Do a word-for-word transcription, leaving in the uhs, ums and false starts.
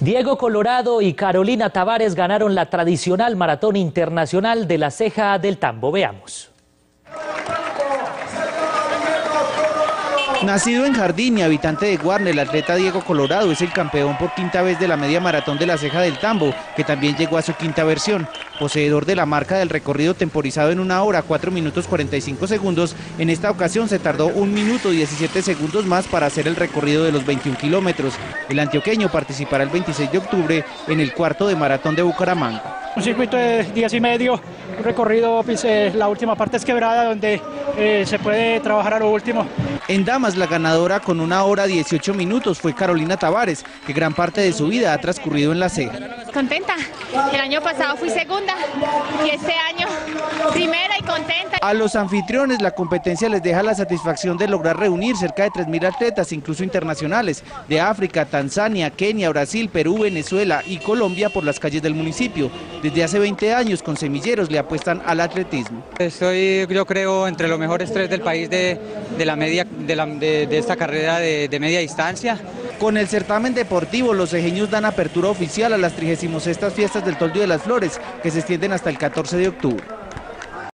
Diego Colorado y Carolina Tavares ganaron la tradicional maratón internacional de la Ceja del Tambo. Veamos. Nacido en Jardín y habitante de Guarne, el atleta Diego Colorado es el campeón por quinta vez de la media maratón de la Ceja del Tambo, que también llegó a su quinta versión. Poseedor de la marca del recorrido temporizado en una hora, cuatro minutos cuarenta y cinco segundos, en esta ocasión se tardó un minuto diecisiete segundos más para hacer el recorrido de los veintiún kilómetros. El antioqueño participará el veintiséis de octubre en el cuarto de maratón de Bucaramanga. Un circuito de diez y medio, un recorrido, pues, eh, la última parte es quebrada, donde eh, se puede trabajar a lo último. En damas, la ganadora con una hora dieciocho minutos fue Carolina Tavares, que gran parte de su vida ha transcurrido en la Ceja. Contenta, el año pasado fui segunda y este año primera y contenta. A los anfitriones la competencia les deja la satisfacción de lograr reunir cerca de tres mil atletas, incluso internacionales, de África, Tanzania, Kenia, Brasil, Perú, Venezuela y Colombia por las calles del municipio. Desde hace veinte años con semilleros le apuestan al atletismo. Estoy, yo creo, entre los mejores tres del país de, de, la media, de, la, de, de esta carrera de, de media distancia. Con el certamen deportivo, los cejeños dan apertura oficial a las trigésimo sextas fiestas del Toldo de las Flores, que se extienden hasta el catorce de octubre.